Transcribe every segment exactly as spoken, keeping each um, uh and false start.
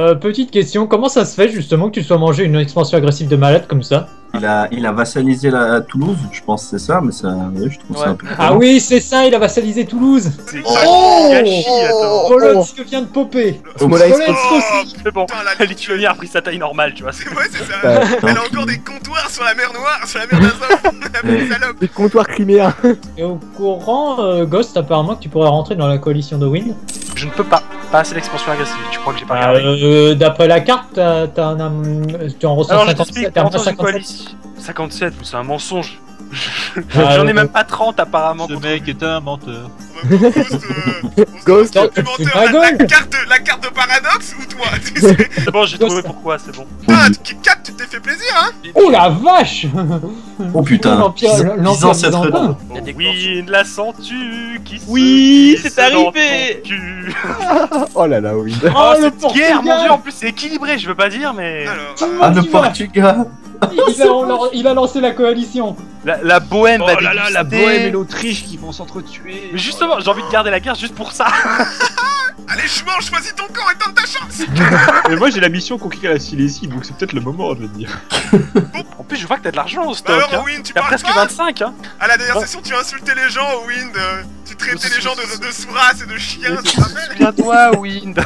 Euh, petite question, comment ça se fait justement que tu sois mangé une expansion agressive de malade comme ça? Il a, il a vassalisé la Toulouse, je pense que c'est ça, mais ça, ouais, je trouve Ouais. ça un peu. Ah oui, c'est ça, il a vassalisé Toulouse. C'est Oh, gâchis, attends. Polotsk vient de popper. Smolensk Smolensk aussi. Mais bon, Putain, la la Lituanie a repris sa taille normale, tu vois. c'est- Ouais, c'est ça. Ouais. Elle a encore des comptoirs sur la mer Noire, sur la mer d'Azov. La petite salope. Les comptoirs criméens. Et au courant, euh, Ghost, apparemment que tu pourrais rentrer dans la coalition de Wind. Je ne peux pas. Pas assez d'expansion agressive. Tu crois que j'ai pas Bah, regardé? euh, D'après la carte, t'as t'as un, um, tu en ressens Alors je cinquante-sept, t'explique, t'es t'es un peu dans une cinquante-sept. coalition. cinquante-sept, c'est un mensonge. Ah, J'en ai ouais. même pas trente apparemment. Ce mec est un menteur. Ghost, euh, Ghost, Ghost, tu le te fous de menteur, ma la, la gueule. carte, de- la carte de Paradoxe ou toi tu sais. C'est bon, j'ai Ghost. trouvé pourquoi, c'est bon. Ah, Kit Kat, tu t'es fait plaisir, hein. Oh la vache. Oh putain, L'Empire dix- l'Empire dix ans cette byzantin. Oh, oui, la sens-tu qui se Oui, glisse c'est dans arrivé. ton cul. Oh là là, oui. Oh, Oh, le cette guerre, mon Portugal. dieu, en plus c'est équilibré, je veux pas dire, mais... Alors, Ah, le Tu vas. Portugal. Il a, il a lancé la coalition. La, la Bohème Oh va là là, la déguster. Bohème et l'Autriche qui vont s'entretuer. Mais justement, j'ai envie de garder la guerre juste pour ça. allez, chouan, choisis ton camp et tente ta chance. Mais moi j'ai la mission conquérir la Silésie, donc c'est peut-être le moment, je veux dire. En plus, je vois que t'as de l'argent au Bah stock. alors, hein. Owen, tu T'as parles presque pas. vingt-cinq, hein. À la dernière Oh. session, tu as insulté les gens, Wind. euh, Tu traitais les gens de, de sourasse et de chiens, tu te rappelles? Souviens-toi, Wind.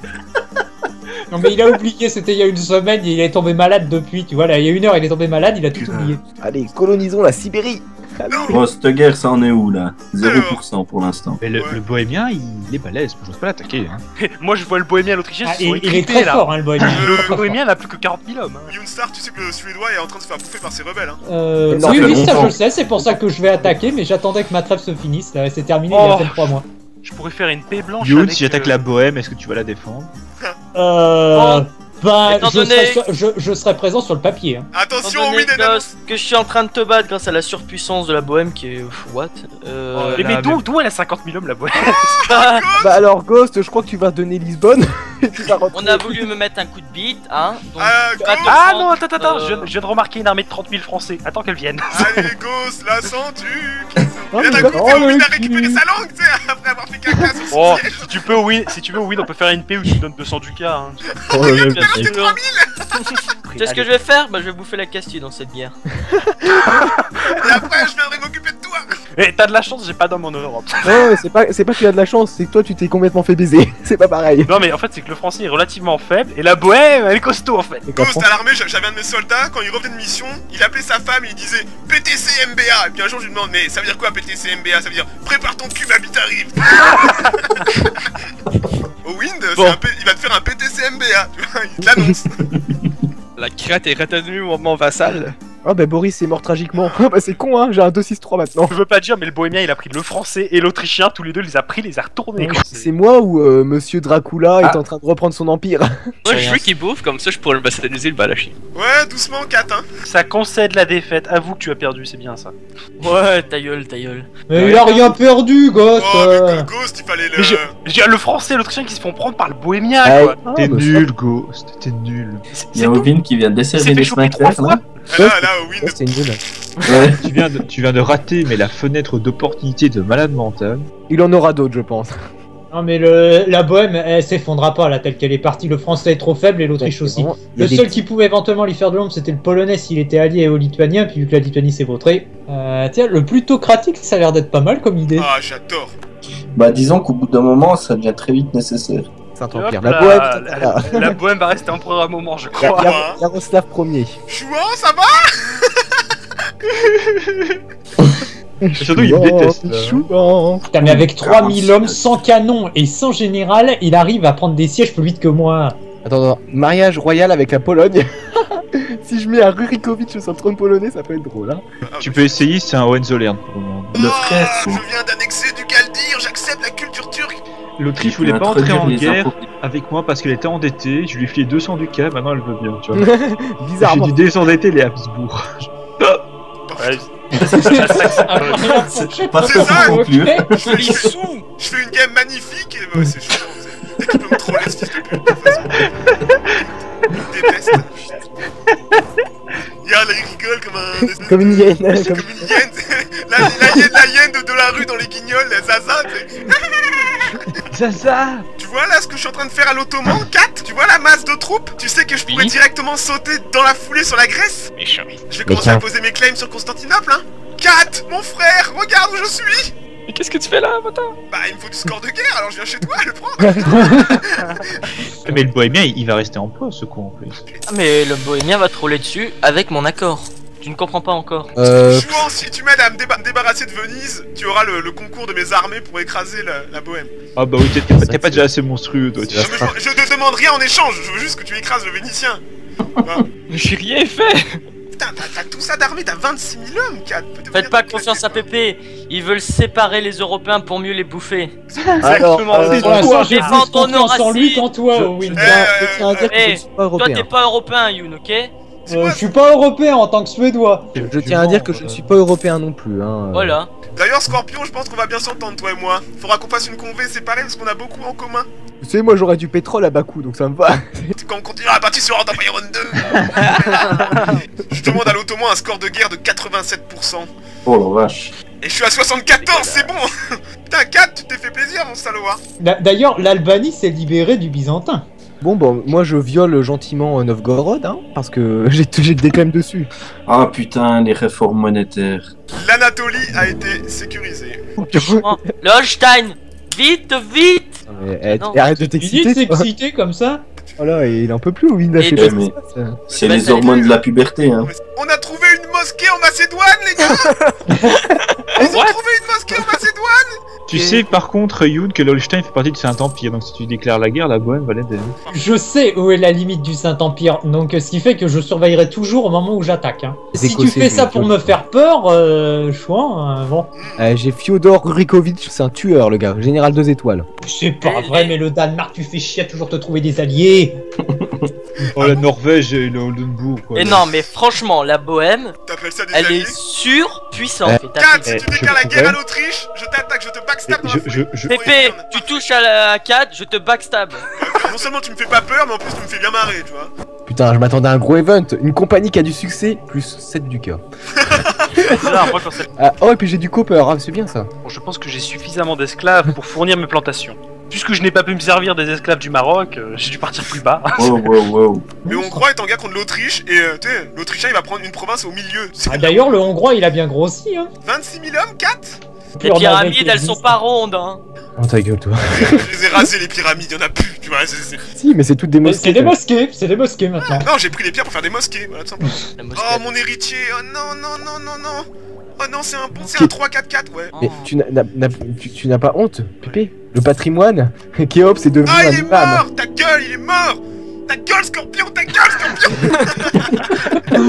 Non mais il a oublié, c'était il y a une semaine, il est tombé malade depuis, tu vois, là il y a une heure il est tombé malade, il a tout Putain. oublié. Allez, colonisons la Sibérie. Non. Bon, cette guerre, ça en est où là? zéro pour cent pour l'instant. Mais le, Ouais. le bohémien, il est balèze, j'ose pas l'attaquer. Hein. Moi, je vois le bohémien et l'autrichien, Ah, ils sont il, il est équipés, très là. fort hein le bohémien. il est Le très, très Le fort. bohémien n'a plus que quarante mille hommes. Hein. Younstar, tu sais que le Suédois est en train de se faire bouffer par ses rebelles, hein. Euh, Non, oui ça fait oui ça je longtemps. le sais, c'est pour ça que je vais attaquer, mais j'attendais que ma trêve se finisse, là, c'est terminé il y a Oh. à peine trois mois. Je pourrais faire une paix blanche. Youn, avec, si j'attaque euh, la Bohème, est-ce que tu vas la défendre? Euh... Bah, Étant je, donné- serai sur- je, je serai présent sur le papier. Hein. Attention, Étant donné Wind est là. que, que je suis en train de te battre grâce à la surpuissance de la bohème qui est... What euh... Mais, mais là, d'où mais- d'où elle a cinquante mille hommes, la bohème? bah, Bah alors, Ghost, je crois que tu vas donner Lisbonne. Et tu vas rentrer. on a voulu me mettre un coup de bite, hein donc, Ah, tu vas te Ghost. Ah prendre, non, attends, attends, attends, euh, je, viens, je viens de remarquer une armée de trente mille Français. Attends qu'elle vienne. Allez, Ghost, la sens-tu? Ah, Il a mais d'un coup, d'accord. Wind a le récupéré cul. sa langue, tu sais, après avoir fait caca sur son Oh, siège. si tu peux, oui, si tu veux, oui, on peut faire une paix où tu me donnes deux cents ducats. Hein. Oh, le bien mec. sûr. Tu sais ce que je vais faire? Bah je vais bouffer la Castille dans cette guerre. Et après, je viendrai m'occuper de toi. Eh, t'as de la chance, j'ai pas d'homme en Europe. Non, c'est pas, c'est pas que tu as de la chance, c'est que toi tu t'es complètement fait baiser. C'est pas pareil. Non, mais en fait, c'est que le français est relativement faible et la bohème, elle est costaud en fait. Et qu'en Ghost, France- à l'armée, j'a- j'avais un de mes soldats, quand il revenait de mission, il appelait sa femme et il disait P T C M B A. Et puis un jour, je lui demande, mais ça veut dire quoi P T C M B A? Ça veut dire prépare ton cul, ma bite arrive. Au Wind, c'est Bon. un P- il va te faire un P T C M B A, tu vois, il te l'annonce. La crête est retenue au moment vassal. Oh bah Boris est mort tragiquement. Ah bah c'est con hein, j'ai un deux six trois maintenant. Je veux pas dire, mais le bohémien il a pris le français et l'autrichien, tous les deux, il les a pris, les a retournés. quoi. C'est moi ou euh, Monsieur Dracula est Ah. en train de reprendre son empire. Moi je veux qu'il bouffe, comme ça je pourrais me basaliser le balachi. Ouais, doucement, Kat, hein. Ça concède la défaite. Avoue que tu as perdu, c'est bien ça. Ouais, ta gueule, ta gueule. Mais il a rien perdu, gosse. Oh, mais euh. Go- Ghost, il fallait le. Mais je, je dis, le français et l'autrichien qui se font prendre par le bohémien, Ah, quoi. ah, T'es bah, nul, Ghost, t'es nul. C'est Il y a c'est tout. Ovin qui vient de Il s'est desserrer fait les choper trois sphincters fois. là. Ah, là, là, au ça, Wind. c'est une gueule. Ouais. tu, viens de, tu viens de rater, mais la fenêtre d'opportunité de malade mental. Il en aura d'autres je pense. Non mais le, la bohème, elle s'effondra pas là, telle qu'elle est partie. Le français est trop faible et l'Autriche C'est aussi. vraiment- il y a Le des seul petits- qui pouvait éventuellement lui faire de l'ombre, c'était le polonais s'il était allié aux lituaniens, puis vu que la Lituanie s'est vautrée. Euh, tiens, le plutocratique, ça a l'air d'être pas mal comme idée. Ah, j'adore. Bah disons qu'au bout d'un moment, ça devient très vite nécessaire. Et Saint-Empire. hop La là, bohème, la, la, la- la bohème va rester empereur à un moment, je la, crois. la- Yaroslav Ier. Chouan, ça va? Surtout, il me déteste, là. Chouan. Putain, mais avec trois mille hommes, sans canon et sans général, il arrive à prendre des sièges plus vite que moi. Attends, attends, mariage royal avec la Pologne. Si je mets un Rurikowicz sur le trône polonais, ça peut être drôle hein. Tu peux essayer, c'est un Hohenzollern pour le moment. Le frère, Oh, son- je viens d'annexer du Galdir, j'accepte la culture turque. L'Autriche il voulait peut pas entrer introduire en les guerre impôts. avec moi parce qu'elle était endettée. Je lui ai filé deux cents ducats, maintenant elle veut bien, tu vois. J'ai Bizarrement. dû désendetter les Habsbourg. Ouais, C'est pas ce C'est que ça, faut conclure. Je fais, je fais- je fais une game magnifique et bah, c'est chiant. c'est- Dès qu'il peut me troller ce fils de pute, de toute façon. Il me déteste. Regarde, il rigole comme un. espèce Comme une de- hyène. Comme Comme... une hyène. La, la hyène, la hyène de, de la rue dans les guignols, la zaza. tu sais. Zaza. Tu vois vois là ce que je suis en train de faire à l'Ottoman, Kat? Tu vois la masse de troupes? Tu sais que je pourrais Oui. directement sauter dans la foulée sur la Grèce? Méchant. Je vais commencer tiens. à poser mes claims sur Constantinople, hein. Kat, mon frère, regarde où je suis. Mais qu'est-ce que tu fais là, Mota? Bah il me faut du score de guerre, alors je viens chez toi le prendre. Mais le bohémien, il il va rester en poste, ce con en plus. Ah, mais le bohémien va troller dessus avec mon accord. Tu ne comprends pas encore. Euh... Chouan, si tu m'aides à me déba- débarrasser de Venise, tu auras le, le concours de mes armées pour écraser la, la Bohème. Ah bah oui, t'es t'es pas, t'es pas déjà assez monstrueux, toi. tu Je, sais. me- je te demande rien en échange, je veux juste que tu écrases le Vénitien. Bah, Mais j'ai rien fait. putain, t'as t'as tout ça d'armée, t'as vingt-six mille hommes, Kat. Peut devenir Faites pas ton confiance à clavier, Pépé. Ils veulent séparer les Européens pour mieux les bouffer. Alors, Exactement, euh, c'est Pour l'instant, j'ai Défends plus ton confiance en lui racisme. qu'en toi, Je- Owen. je Euh, tiens- je tiens à dire que je eh, ne suis pas Toi, européen. t'es pas européen, Youn, ok? Euh, je suis pas européen en tant que suédois. Je tiens à dire que je ne suis pas européen non plus. Hein. Voilà. D'ailleurs, Scorpion, je pense qu'on va bien s'entendre, toi et moi. Faudra qu'on fasse une convée séparée parce qu'on a beaucoup en commun. Vous savez, moi j'aurais du pétrole à bas coût, donc ça me va. Quand on continuera à partir sur Art of Iron deux. Je demande à l'Ottoman un score de guerre de quatre-vingt-sept pour cent. Oh la vache. Et je suis à soixante-quatorze, c'est bon. Putain, Kat, tu t'es fait plaisir, mon salaud, hein. D'a- D'ailleurs, l'Albanie s'est libérée du Byzantin. Bon, bon, moi je viole gentiment Novgorod, hein, parce que j'ai j'ai des claims dessus. Ah putain, les réformes monétaires. L'Anatolie a été sécurisée. Franchement, le Holstein. Vite, vite. Mais, eh, Non. arrête de Tu dis de t'exciter. toi. s'exciter comme ça? Voilà, et il en peut plus, oui, il a Et fait de- pas ce mais- qui se passe, là. C'est Bah, les ça hormones évolue. de la puberté, hein. On a trouvé une mosquée en Macédoine, les gars. Ils ont What? trouvé une mosquée en Macédoine. Tu sais par contre, Youn, que l'Holstein fait partie du Saint-Empire, donc si tu déclares la guerre, la Bohème va l'aider. Je sais où est la limite du Saint-Empire, donc ce qui fait que je surveillerai toujours au moment où j'attaque. Hein. Les Si tu Écossais, fais ça je- pour je- me faire peur, euh, chouin, euh, bon. Euh, j'ai Fyodor Rurikovic, c'est un tueur, le gars, général deux étoiles. C'est pas Eh, vrai, eh. mais le Danemark, tu fais chier à toujours te trouver des alliés. Oh, la Norvège et le Oldenbourg, quoi. Et non, mais franchement, la Bohème, T'appelles ça des elle alliés? est surpuissante. Eh, Et t'as Kat, fait- si tu Eh, déclares la je- guerre à ouais. l'Autriche, je t'attaque, je te backstab dans je, la je, foulée. je, Pépé, tu touches à la quatre, je te backstab. Non seulement tu me fais pas peur, mais en plus tu me fais bien marrer, tu vois. Putain, je m'attendais à un gros event, une compagnie qui a du succès, plus sept du cœur. Là, moi, quand c'est- Ah, oh, et puis j'ai du copper, ah, c'est bien ça. bon, je pense que j'ai suffisamment d'esclaves pour fournir mes plantations. Puisque je n'ai pas pu me servir des esclaves du Maroc, euh, j'ai dû partir plus bas. Wow, wow, wow. Le Hongrois est en guerre contre l'Autriche, et euh, tu sais, l'Autrichien il va prendre une province au milieu. C'est Ah, D'ailleurs, le Hongrois, il a bien grossi. Hein. vingt-six mille hommes, Kat. Les Plus en pyramides, Norvège, elles sont existe. pas rondes, hein. Oh ta gueule, toi. Je les ai rasés les pyramides, y'en a plus, tu vois. c'est- c'est- Si, mais c'est toutes des Mais mosquées. C'est des quoi. mosquées, c'est des mosquées maintenant. Non, j'ai pris les pierres pour faire des mosquées, voilà tout simplement. La mosquée. Oh mon héritier, oh non, non, non, non, non. Oh non, c'est un bon, c'est Qui- un trois quatre quatre, ouais. Mais tu n'as- n'as- n'as- tu- tu n'as pas honte, Pépé? Le patrimoine Kéops c'est devenu Ah, un il est imam. mort. Ta gueule, il est mort. Ta gueule, Scorpion, ta gueule, Scorpion.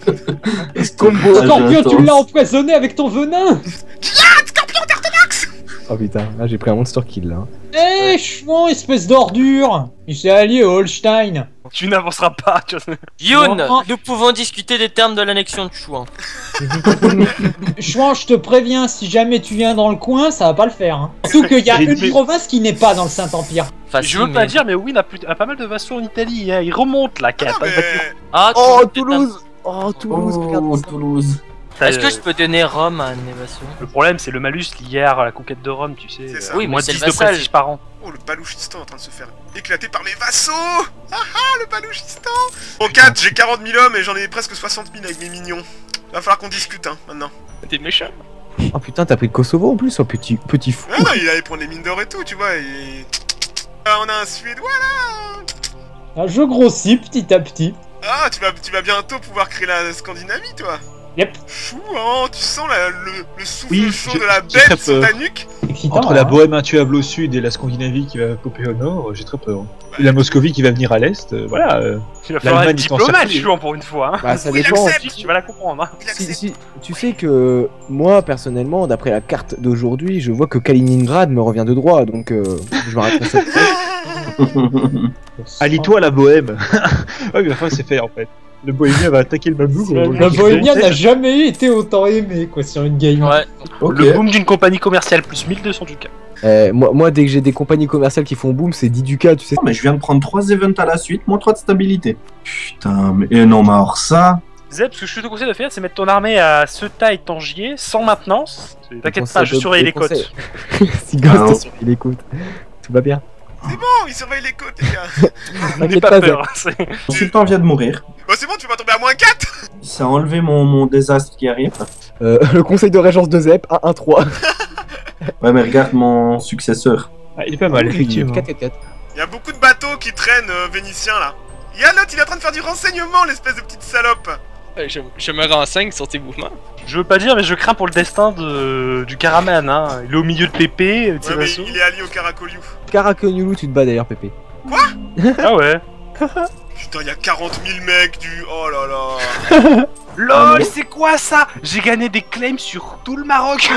Combo. Ah, Scorpion, tu j'attends. l'as empoisonné avec ton venin. Scorpion, d'Artonax. Oh putain, là j'ai pris un monster kill là. Eh, chouin, espèce d'ordure. Il s'est allié au Holstein. Tu n'avanceras pas, tu vois. Youn, Non. nous pouvons discuter des termes de l'annexion de Chouan. Chouin, je te préviens, si jamais tu viens dans le coin, ça va pas le faire. Hein. Surtout qu'il y a J'ai une dit- province qui n'est pas dans le Saint-Empire. Enfin, Je si, veux mais- pas dire, mais oui, il a, plus- a pas mal de vassaux en Italie, hein. Il remonte la Ah, carte. mais... Ah, Oh tu- Toulouse Oh Toulouse, regarde Oh, ça. Touloune. Est-ce que je peux donner Rome à Névassion? Le problème, c'est le malus lié à la conquête de Rome, tu sais. C'est ça. euh, Oui, mais moins c'est dix le de vassal. prestige par an. Oh, le Balouchistan est en train de se faire éclater par mes vassaux. Ah ah, le Balouchistan. Bon, Kat, j'ai quarante mille hommes et j'en ai presque soixante mille avec mes mignons. Va falloir qu'on discute, hein, maintenant. T'es méchant. Oh putain, t'as pris le Kosovo en plus, oh petit, petit fou. Ah non, il allait prendre les mines d'or et tout, tu vois. Et... Ah, on a un Suédois, là. Ah, je grossis petit à petit. Ah, tu vas, tu vas bientôt pouvoir créer la Scandinavie, toi. Yep. Chou, hein, tu sens la- le, le souffle Oui, chaud je- de la j'ai très bête sur peur. ta nuque. Excitant, Entre la hein. Bohème intuable au sud et la Scandinavie qui va popper au nord, j'ai très peur. Et la Moscovie qui va venir à l'est, euh, voilà. euh, Il va falloir L'Allemagne, être ils sont diplomate, sortis. Chouan, pour une fois. Hein. Bah ça Oui, dépend. accepte. Tu vas la comprendre. Hein. Il Si, accepte. si, tu sais que moi personnellement, d'après la carte d'aujourd'hui, je vois que Kaliningrad me revient de droit, donc euh, je m'arrête à ça. Allie-toi à la Bohème. Ouais, mais enfin, c'est fait en fait. Le Bohémien va attaquer le Mamouk. Le, le Bohémien n'a jamais été autant aimé quoi sur une game. Ouais. Ok. Le boom d'une compagnie commerciale plus mille deux cents ducats. Euh, moi, moi, dès que j'ai des compagnies commerciales qui font boom, c'est dix ducats, tu sais. Mais je viens de prendre trois events à la suite, moins trois de stabilité. Putain, mais et non, mais alors ça. Zeb, ce que je te conseille de faire, c'est mettre ton armée à Ceuta et Tangier, sans maintenance. T'inquiète conseils pas, je de- surveille des les côtes. conseils. Si Ghost Alors. sur il écoute. Tout va bien. C'est bon, il surveille les côtes, les gars. N'aie T'inquiète pas pas, peur. c'est- Mon sultan vient de mourir. Bah c'est bon, tu vas tomber à moins quatre. Ça a enlevé mon, mon désastre qui arrive. Euh, le conseil de régence de Zep, un un trois. Ouais, mais regarde mon successeur. Ah, il est pas mal, effectivement. quatre quatre quatre. Il y a beaucoup de bateaux qui traînent euh, vénitiens là. Il y a l'autre, il est en train de faire du renseignement, l'espèce de petite salope. Euh, Je, je me renseigne sur tes mouvements. Je veux pas dire, mais je crains pour le destin de... du Caraman. Hein. Il est au milieu de Pépé, de Ouais, ses mais vassaux. il est allié au Caracoliou. Caraconulu, tu te bats d'ailleurs, Pépé. Ah ouais. Putain, il y a quarante mille mecs du. Oh là là. LOL, c'est quoi ça? J'ai gagné des claims sur tout le Maroc.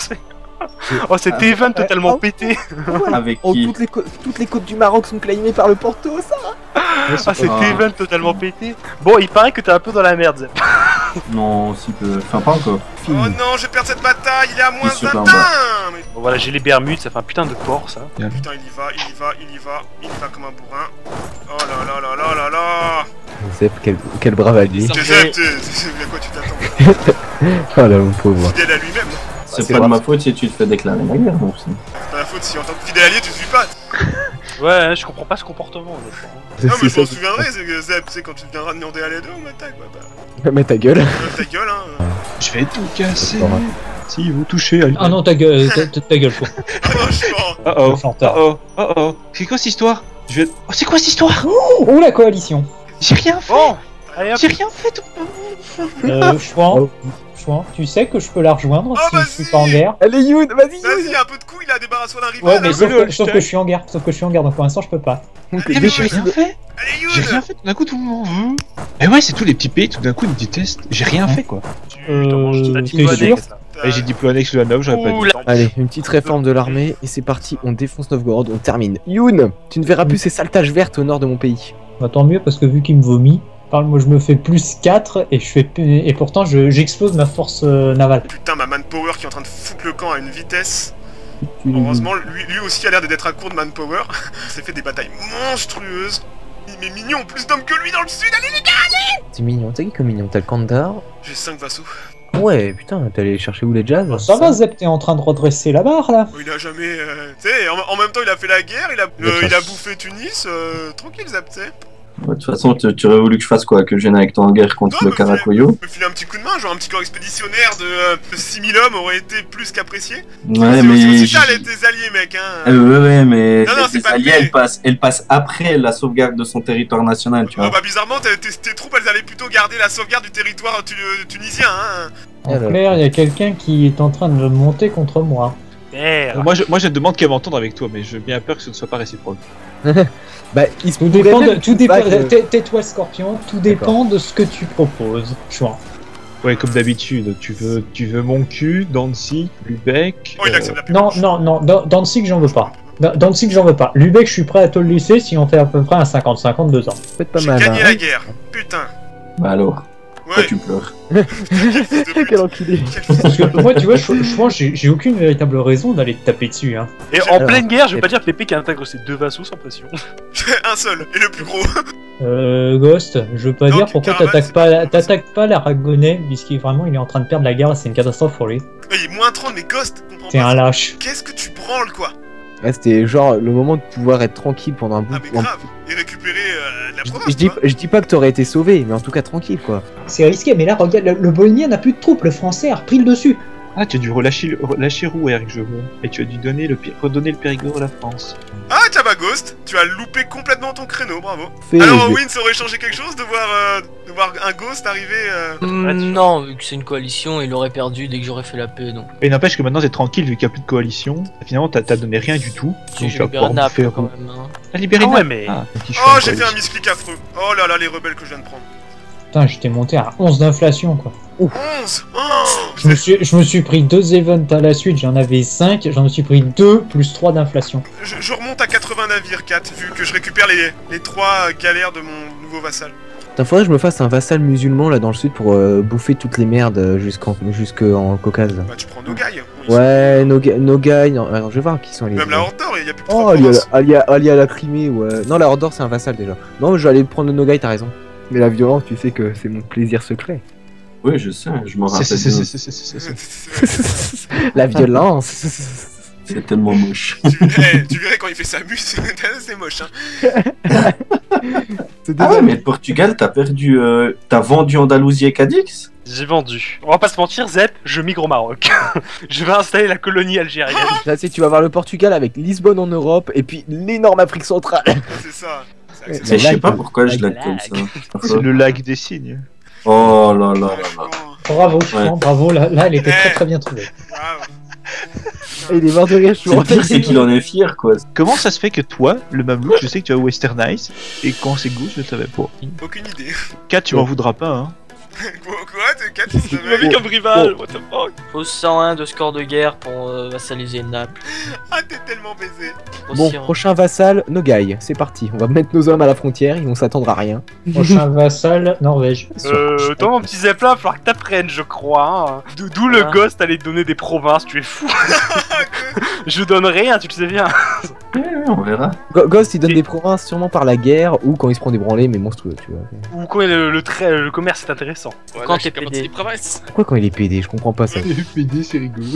Oh, cet Ah, event totalement oh. pété. Avec Oh, qui toutes les, co- toutes les côtes du Maroc sont claimées par le Porto, ça. Ah, cet Ah. event totalement pété. Bon, il paraît que t'es un peu dans la merde, Zep. Non, si peu. Enfin, pas encore. Oh non, je vais perdre cette bataille, il est à moins sur d'un là, en bas. teint. Mais Bon, voilà, j'ai les Bermudes, ça fait un putain de port, ça. putain, il y va, il y va, il y va, il y va comme un bourrin. Oh là là là là là là. Zep, quel, quel brave allié. Ça T'es fait- Zep, t'es- à quoi tu t'attends? Oh là, mon pauvre. Fidèle à lui-même. C'est c'est pas de vrai. ma faute si tu te fais déclarer la guerre, donc c'est- C'est pas la faute si en tant que fidèle allié tu suis pas. Ouais, je comprends pas ce comportement, Zep. Non mais je C'est m'en ça. souviendrai, c'est que Zep, tu sais, quand tu viendras demander à l'aide, on m'attaque, bah bah. Mais ta gueule. euh, Ta gueule, hein. Je vais tout casser. Bon, Si vous touchez à lui. Ah non, ta gueule, ta, ta- ta gueule, quoi. Ah non, je suis mort. Oh oh. Le chanteur. Oh oh. Oh oh. C'est quoi cette histoire? Je vais. Oh, c'est quoi cette histoire? Oh, la coalition. J'ai rien fait. Bon, allez hop. J'ai rien fait. Euh, Chouan, Oh. Chouan, tu sais que je peux la rejoindre Oh, si je suis vas-y. pas en guerre. Allez, Youn, vas-y, Vas-y, Youn. un peu de coup, il a débarrassé d'un Ouais, rival. mais hein. sauf le que, sauf que je suis en guerre, sauf que je suis en guerre, donc pour l'instant je peux pas. Donc, Allez, Mais dès j'ai que- rien fait. Allez, J'ai rien Youn. fait. Tout d'un coup, tout le monde m'en veut. Mais ouais, c'est tous les petits pays. Tout d'un coup, ils me détestent. J'ai rien fait quoi. Tu t'en manges ta Euh, team t'es annexe, sûr là. Allez, j'ai diplo annexe de la neuf, j'aurais pas Ouh dit. là. Allez, une petite réforme de l'armée et c'est parti, on défonce Novgorod, on termine. Youn, tu ne verras plus ces sales taches vertes au nord de mon pays. Bah, tant mieux parce que vu qu'il me vomit, parle, moi je me fais plus quatre et je fais et pourtant je- j'explose ma force euh, navale. Putain, ma manpower qui est en train de foutre le camp à une vitesse. Tu- Heureusement, lui, lui aussi a l'air d'être à court de manpower. Il s'est fait des batailles monstrueuses. Mais mignon, plus d'hommes que lui dans le sud. Allez, les gars. C'est mignon, t'as qui comme mignon? T'as le Kandar? J'ai cinq vassaux. Ouais, putain, t'es allé chercher où les jazz? Ça va Zep, t'es en train de redresser la barre là. Oh, il a jamais. euh, Tu sais, en, en même temps, il a fait la guerre, il a, Mais euh, ça- il a bouffé Tunis. euh, tranquille, Zep, tu sais. Ouais, de toute façon, tu, tu aurais voulu que je fasse quoi? Que je vienne avec toi en guerre contre Non, le mais Caracoyo? Me filer un petit coup de main, genre un petit corps expéditionnaire de, euh, de six mille hommes aurait été plus qu'apprécié. Ouais, c'est mais. aussi, aussi j- ça, les tes alliés, mec, hein. Euh, ouais, ouais, mais Non, non, c'est les pas alliés, le elles passent, elles passent après la sauvegarde de son territoire national, tu Oh, vois. bah, bizarrement, tes, tes- tes troupes, elles allaient plutôt garder la sauvegarde du territoire tu- euh, tunisien, hein. En Alors. clair, il y a quelqu'un qui est en train de monter contre moi. Merde. Euh, Moi, je, moi, je ne demande qu'à m'entendre avec toi, mais j'ai bien peur que ce ne soit pas réciproque. Bah, il se Tout pourrait dépend, même de, tout qu'il dépend. se batte, euh, tais- Tais-toi, Scorpion. Tout dépend de ce que tu proposes. Chouan. Ouais, comme d'habitude. Tu veux, tu veux mon cul, Danzig, Lubeck. Oh, il euh, accepte la pub. Non, non, non. Dan- Danzig, j'en veux pas. Dan- Danzig, j'en veux pas. Lubeck, je suis prêt à te le laisser si on fait à peu près un cinquante cinquante deux ans. peut être pas J'ai mal. gagné hein. la guerre. Putain. Bah alors, pourquoi Ouais. tu pleures? Quel fils de pute. Quel enculé. Quel fils de Parce que moi, tu vois, je, je pense j'ai j'ai aucune véritable raison d'aller te taper dessus. Hein. Et en Alors, pleine guerre, je vais et- pas dire Pépé qui intègre ses deux vassaux sans pression. un seul, et le plus gros. Euh, Ghost, je veux pas Non, dire pourquoi Caravane, t'attaques c'est pas, pas- t'attaques pas l'Aragonais, puisqu'il vraiment il est en train de perdre la guerre et c'est une catastrophe pour lui. Il est moins trente, mais Ghost, comprends C'est pas. un lâche. Qu'est-ce que tu branles, quoi? Ouais, c'était genre le moment de pouvoir être tranquille pendant un bout Ah, de mais grave. Et récupérer euh, de la Je, province, je dis, tu vois. je dis pas que t'aurais été sauvé, mais en tout cas tranquille quoi. C'est risqué, mais là, regarde, le, le Bohémien n'a plus de troupes, le Français a repris le dessus. Ah, tu as dû relâcher, relâcher Rouergue, je vois. Et tu as dû donner le, Pi- redonner le Périgord à la France. Ah, tiens, bah, Ghost, tu as loupé complètement ton créneau, bravo. Fais, Alors, je- Win, ça aurait changé quelque chose de voir, euh, de voir un Ghost arriver euh... Hmm, Ouais, tu- non, vu que c'est une coalition, il aurait perdu dès que j'aurais fait la paix, donc. Et n'empêche que maintenant t'es tranquille vu qu'il n'y a plus de coalition. Finalement t'as t'as donné rien du tout. Si Donc j'ai tu vas libéré pouvoir bouffer Naples quand Roux. même. Hein. T'as libéré Ah ouais, Naples. mais- Ah, un petit Oh, champ, j'ai fait quoi. un misclick affreux. Oh là là, les rebelles que je viens de prendre. Putain, j'étais monté à onze d'inflation, quoi. onze. Oh, Je me, suis, je me suis pris deux events à la suite, j'en avais cinq, j'en suis pris deux plus trois d'inflation. je, je remonte à quatre-vingts navires, quatre, vu que je récupère les, les trois galères de mon nouveau vassal. Putain, faudrait que je me fasse un vassal musulman là dans le sud pour euh, bouffer toutes les merdes euh, jusqu'en jusqu'en Caucase. Bah, tu prends Nogai. Ils sont- Ouais, Nogai, Nogai, non, alors, je vais voir qui sont les. Même la Horde d'Or, il y a plus de Oh, trois allié à, provinces. la, allié à- allié à la Crimée, ouais. Non, la Horde d'Or c'est un vassal déjà. Non, mais je vais aller prendre le Nogai, t'as raison. Mais la violence, tu sais que c'est mon plaisir secret. Oui, je sais, je m'en C'est- rappelle. c'est- c'est- bien. c'est- c'est- c'est- c'est- c'est- La violence. C'est tellement moche. tu, hey, tu verrais quand il fait sa muse, c'est moche. Hein. C'est Ah ouais, désolé. mais le Portugal, t'as perdu. Euh, t'as vendu Andalousie et Cadix? J'ai vendu. On va pas se mentir, Zep, je migre au Maroc. Je vais installer la colonie algérienne. Là, c'est tu vas voir le Portugal avec Lisbonne en Europe et puis l'énorme Afrique centrale. C'est ça. C'est Ouais, accessible. Mais je sais lag, pas le- pourquoi je lag, lag comme lag. ça. C'est le lag des signes. Oh là là là là. Franchement, Bravo, Chouan, bravo, là, là elle était très Eh. très bien trouvée. bravo. Et il est mort de rire, C'est le pire, c'est qu'il en est fier, quoi. Comment ça se fait que toi, le Mamelouk, je sais que tu as Westernize, et quand c'est Goose, je le savais pas. Aucune idée. Kat, tu m'en voudras pas, hein. Quoi, quoi t'es quatre, s'il te Tu m'as plaît mis comme rival, what the fuck. Faut cent un de score de guerre pour euh, vassaliser Naples. Ah, t'es tellement baisé. Bon, Aussi, hein. prochain vassal, Nogai. C'est parti. On va mettre nos hommes à la frontière, ils vont s'attendre à rien. Prochain vassal, Norvège. Euh, toi mon petit Zep là, il va falloir que t'apprennes, je crois. Hein. D'o- D'où le Ah. ghost allait te donner des provinces, tu es fou. Je donne rien, tu le sais bien. Ouais, ouais, on verra. Go- Ghost, il donne des provinces sûrement par la guerre ou quand il se prend des branlés, mais monstrueux, tu vois. Ou quand le, le, trait, le commerce est intéressant. Voilà, Quand j'ai t'es commencé pédé. les provinces. Pourquoi quand il est pédé? Je comprends pas ça. P D, c'est rigolo.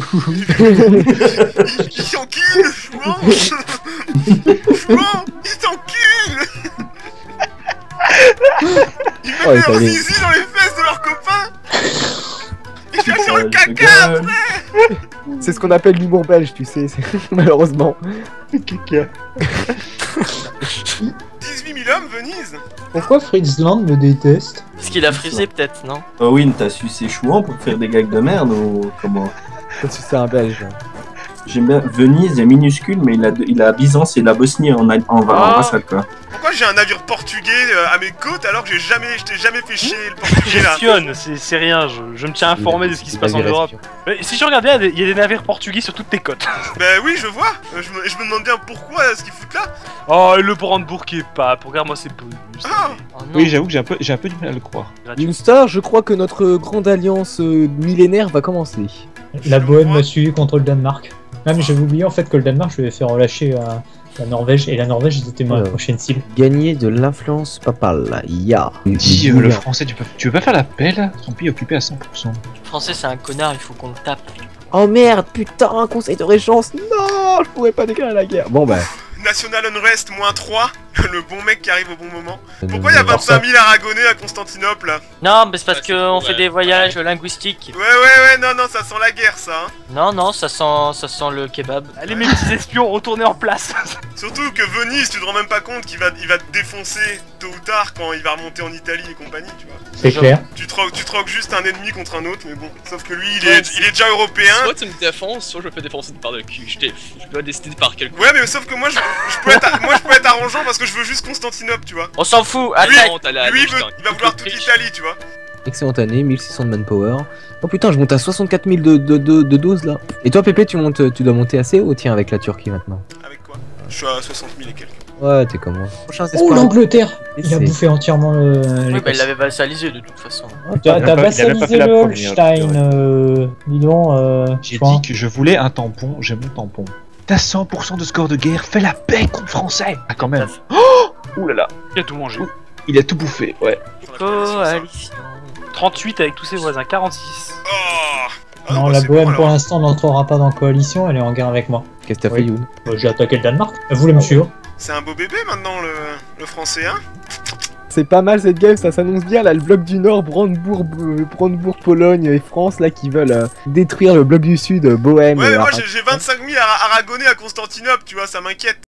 Il s'encule, Chouan. Chouan, il s'encule. Ils Oh, il mettent leur fallait- zizi dans les fesses de leurs copains. Ils cherchent sur le Euh, caca. je gueule. C'est ce qu'on appelle l'humour belge, tu sais, c'est- malheureusement. Caca. dix-huit mille hommes, Venise. Pourquoi Fritzland me déteste? Parce qu'il a frisé peut-être, non? Owen, t'as su ses chouans pour faire des gags de merde ou comment? Quand tu sais un belge. J'aime bien. Venise est minuscule, mais il a, il a Byzance et la Bosnie en, en, en Ah. vassal, quoi. Pourquoi j'ai un navire portugais euh, à mes côtes alors que j'ai jamais, je t'ai jamais fait chier le portugais là? J'espionne, c'est c'est rien, je, je me tiens informé de ce qui se passe en Europe. Mais si je regarde bien, il y a des- il y a des navires portugais sur toutes tes côtes. Bah oui, je vois. Euh, Je me, je me demande bien pourquoi euh, ce qu'ils foutent là. Oh, et le Brandebourg qui est pas. Regarde-moi, c'est beau. Ah. Oh, non. Oui, j'avoue que j'ai un, peu, j'ai un peu du mal à le croire. Une star, je crois que notre grande alliance euh, millénaire va commencer. La Bohème m'a suivi contre le Danemark. Même j'avais oublié en fait que le Danemark je vais faire relâcher à la Norvège et la Norvège c'était ma Alors. prochaine cible. Gagner de l'influence papale, ya. Dis, euh, le français, tu peux, tu veux pas faire la paix là? Son pays est occupé à cent pour cent. Le français c'est un connard, il faut qu'on le tape. Oh merde, putain, conseil de régence, non, je pourrais pas déclarer la guerre. Bon bah. National Unrest moins trois. Le bon mec qui arrive au bon moment. Pourquoi il y a vingt-cinq mille Aragonais à Constantinople là? Non, mais c'est parce Ah, c'est qu'on pour, fait ouais. des voyages linguistiques. Ouais, ouais, ouais, non, non, ça sent la guerre ça. Hein. Non, non, ça sent, ça sent le kebab. Allez, mes petits espions, retournez en place. Surtout que Venise, tu te rends même pas compte qu'il va, il va te défoncer tôt ou tard quand il va remonter en Italie et compagnie, tu vois. C'est clair. Tu troques, tu troques juste un ennemi contre un autre, mais bon. Sauf que lui, il Ouais, est, il est déjà européen. Soit tu me défenses, soit je me fais défoncer de par le cul. Je, t'ai- je dois décider par quel coup. Ouais, mais sauf que moi, je, je peux être, moi, je peux être arrangeant parce que je veux juste Constantinople, tu vois. On s'en fout, Lui, attaque. Non, t'as la- Lui, il, putain, veut, il va vouloir toute l'Autriche. l'Italie, tu vois. Excellente année, mille six cents de manpower. Oh putain, je monte à soixante-quatre mille de, de, de, de doses là. Et toi, Pépé, tu montes, tu dois monter assez haut, tiens, avec la Turquie maintenant. Avec quoi? Je suis à soixante mille et quelques. Ouais, t'es comme moi. Prochain Oh espoir. l'Angleterre! Il a C'est- bouffé entièrement le. Oui, bah il l'Écosse. l'avait vassalisé de toute façon. T'as Il a t'as pas- il a même pas fait vassalisé la le première, Holstein, euh, dis donc, euh, J'ai Chouan. dit que je voulais un tampon, j'ai mon tampon. T'as cent pour cent de score de guerre, fais la paix contre le français! Ah, quand même! Oh! Ouh là là! Il a tout mangé. Il a tout bouffé, ouais. Coalition. trente-huit avec tous ses voisins, quarante-six. Oh Ah Non, bah, la c'est Bohème bon, pour alors. l'instant n'entrera pas dans coalition, elle est en guerre avec moi. Qu'est-ce que t'as Oui. fait, Youn? Euh, J'ai attaqué le Danemark. Elle voulait me suivre. C'est un beau bébé maintenant, le, le français, hein? C'est pas mal cette game, ça s'annonce bien là, le bloc du Nord, Brandebourg, euh, Brandebourg, Pologne et France là qui veulent euh, détruire le bloc du Sud, euh, Bohème. Ouais, mais euh, moi Ara- j'ai j'ai vingt-cinq mille Ara- Aragonais à Constantinople, tu vois, ça m'inquiète.